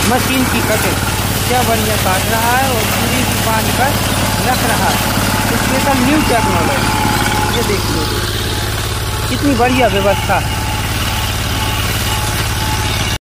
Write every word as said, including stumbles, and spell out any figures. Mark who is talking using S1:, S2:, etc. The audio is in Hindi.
S1: मशीन की कटिंग क्या बढ़िया काट रहा है और पूरी भी बांध कर रख रहा है। स्पेशल न्यू टेक्नोलॉजी, ये देख लो कितनी बढ़िया व्यवस्था है।